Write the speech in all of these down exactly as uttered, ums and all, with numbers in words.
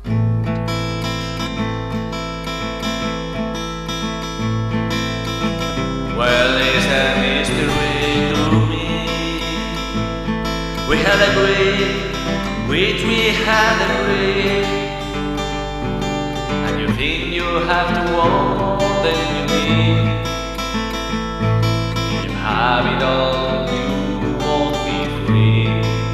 Well, it's a mystery to me. We had agreed, which we had agreed, and you think you have to want more than you need. If you have it all, you won't be free.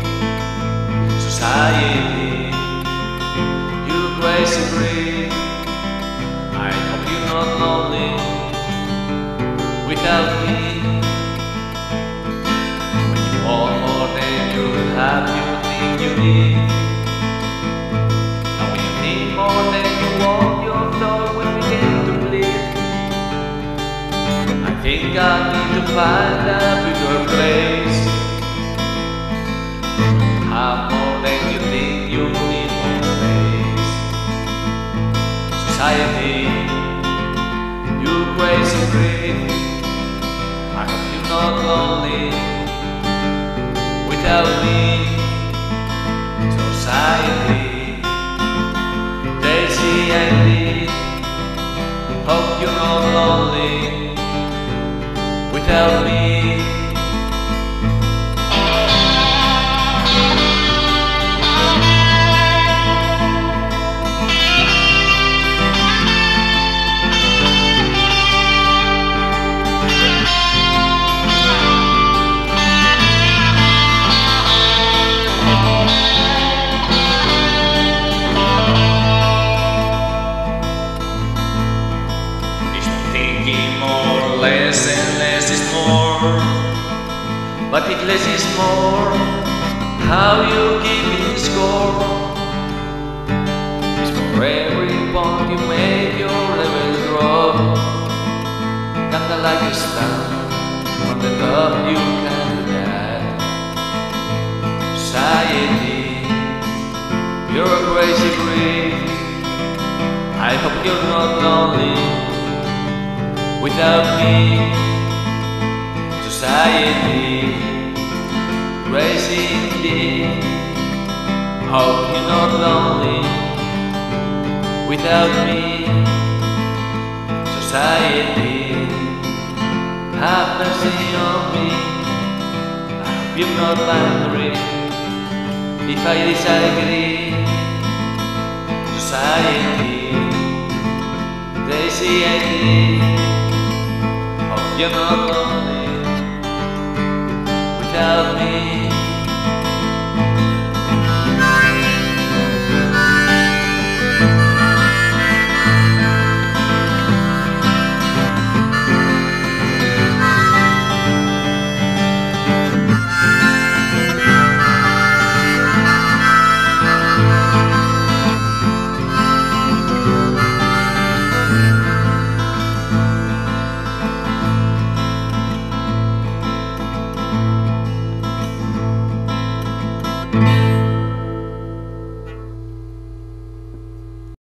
Society, you crazy breed, I hope you're not lonely without me. When you want more than you have, you think you need. And when you need more than you want, your thought will begin to bleed. I think I need to find a bigger place. Have more than you think you need more space. Society, you crazy breed, I hope you're not lonely without me. Society, Daisy and Lee, hope you're not lonely without me. More, less and less is more, but if less is more, how you keep it score? It's for every point you make your level drop, kinda like a stand on the top you can do that. Society, you're a crazy breed, I hope you're not lonely without me. Society, crazy indeed, hope you're not lonely without me. Society, have mercy on me, I hope you're not angry if I disagree. Society, Daisy and Lee, you're not lonely without me.